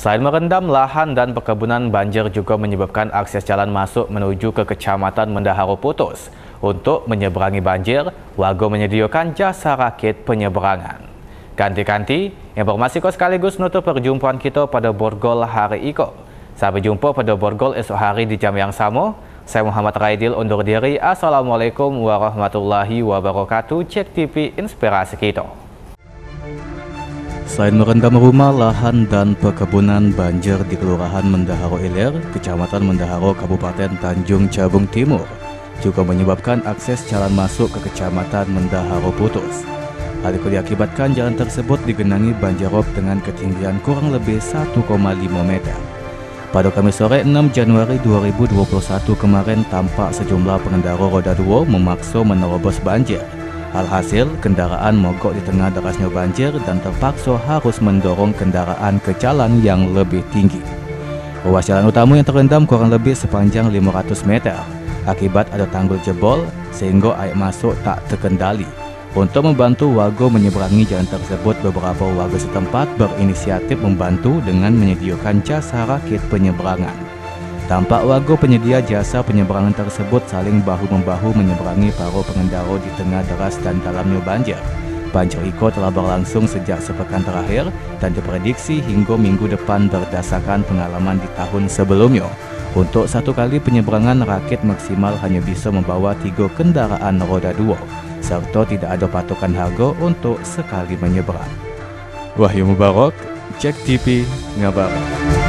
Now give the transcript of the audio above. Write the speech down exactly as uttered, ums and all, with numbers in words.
Selain merendam lahan dan perkebunan, banjir juga menyebabkan akses jalan masuk menuju ke Kecamatan Mendaharo putus. Untuk menyeberangi banjir, warga menyediakan jasa rakit penyeberangan. Ganti-ganti, informasi kau sekaligus nutup perjumpaan kita pada Borgol hari iko. Sampai jumpa pada Borgol esok hari di jam yang sama. Saya Muhammad Raidil undur diri. Assalamualaikum warahmatullahi wabarakatuh. Cek T V Inspirasi kita. Selain merendam rumah, lahan, dan perkebunan, banjir di Kelurahan Mendaharo Ilir, Kecamatan Mendaharo, Kabupaten Tanjung Jabung Timur, juga menyebabkan akses jalan masuk ke Kecamatan Mendaharo putus. Hal itu diakibatkan jalan tersebut digenangi banjir rob dengan ketinggian kurang lebih satu koma lima meter. Pada Kamis sore enam Januari dua ribu dua puluh satu kemarin, tampak sejumlah pengendara roda dua memaksa menerobos banjir. Alhasil, kendaraan mogok di tengah derasnya banjir dan terpaksa harus mendorong kendaraan ke jalan yang lebih tinggi. Ruas jalan utama yang terendam kurang lebih sepanjang lima ratus meter. Akibat ada tanggul jebol, sehingga air masuk tak terkendali. Untuk membantu warga menyeberangi jalan tersebut, beberapa warga setempat berinisiatif membantu dengan menyediakan jasa rakit penyeberangan. Tampak warga penyedia jasa penyeberangan tersebut saling bahu-membahu menyeberangi para pengendara di tengah deras dan dalamnya banjir. Banjir iko telah berlangsung sejak sepekan terakhir dan diprediksi hingga minggu depan berdasarkan pengalaman di tahun sebelumnya. Untuk satu kali penyeberangan, rakit maksimal hanya bisa membawa tiga kendaraan roda dua, serta tidak ada patokan harga untuk sekali menyeberang. Wahyu Mubarak, Cek T V, ngabar.